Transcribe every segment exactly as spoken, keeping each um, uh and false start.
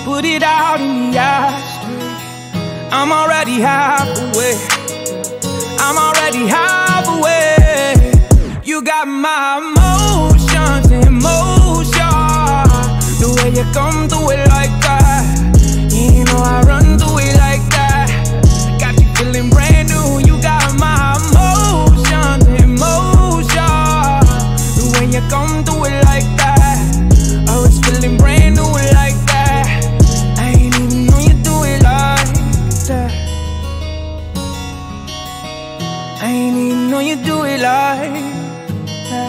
put it out in the ashtray. I'm already halfway. I'm already halfway. You got my emotions in motion. The way you come to it like that, you know I run to it like that. Got you feeling brand new. You got my emotions in motion. The way you come to it like that, I was feeling brand new like that. I ain't even know you do it like that. I ain't even know you do it like that.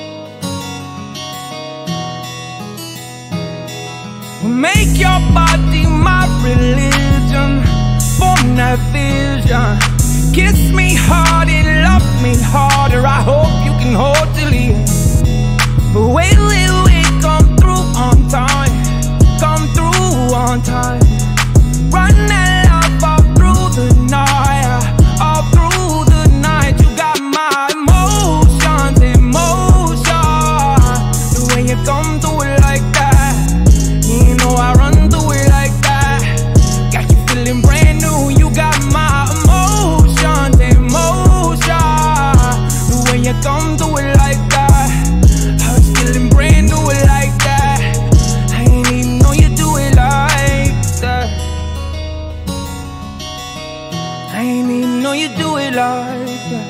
Make your body my religion, form that vision. Kiss me hard and love me harder. I hope you can hold till the end. But wait, wait, wait, come through on time. Come through on time. Run that love all through the night. All through the night. You got my emotions in motion. The way you come to it like that, you know I run to it like that. Got you feeling brand new. You got my emotions in motion. The way you come to it like that, I was feeling brand new like that. I ain't even know you do it like that. I ain't even know you do it like that.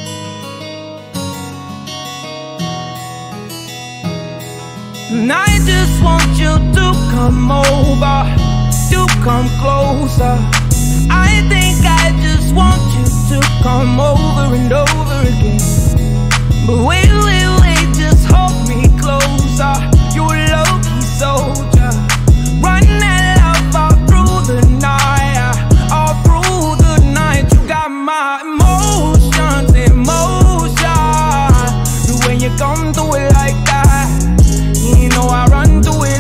And I just want you to come over, to come closer. I think I just want you to come over and over again. But wait, wait, wait, just hold me closer. You a low-key soldier. Run that love all through the night. All through the night. You got my emotions in motion. The way you come to it like that, you know I run to it